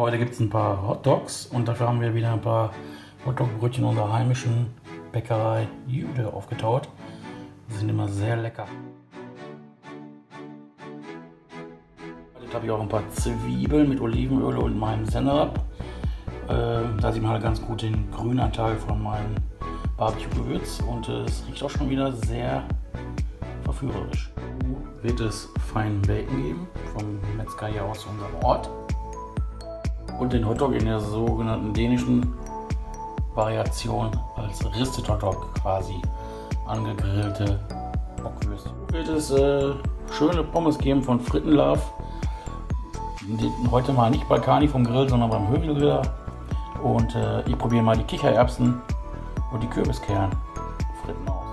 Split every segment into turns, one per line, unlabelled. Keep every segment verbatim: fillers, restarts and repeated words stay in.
Heute gibt es ein paar Hot Dogs und dafür haben wir wieder ein paar Hotdog-Brötchen unserer heimischen Bäckerei Jüde aufgetaut. Die sind immer sehr lecker. Heute habe ich auch ein paar Zwiebeln mit Olivenöl und meinem Sennep. Äh, da sieht man halt ganz gut den Grünanteil von meinem Barbecue-Gewürz und äh, es riecht auch schon wieder sehr verführerisch. Wird es feinen Bacon geben vom Metzger hier aus unserem Ort und den Hotdog in der sogenannten dänischen Variation als Ristet Hotdog, quasi angegrillte Bockwürste. Wird es äh, schöne Pommes geben von Frittenlove, heute mal nicht bei Kani vom Grill, sondern beim Hövelgriller, und äh, ich probiere mal die Kichererbsen und die Kürbiskern Fritten aus.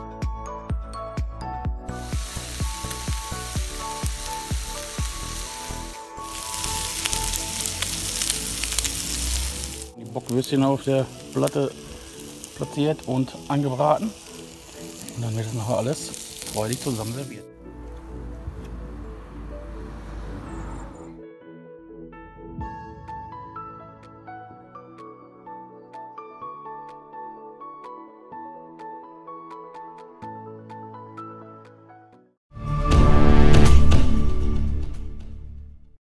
Die Bockwürstchen auf der Platte platziert und angebraten. Und dann wird das nachher alles freudig zusammen serviert.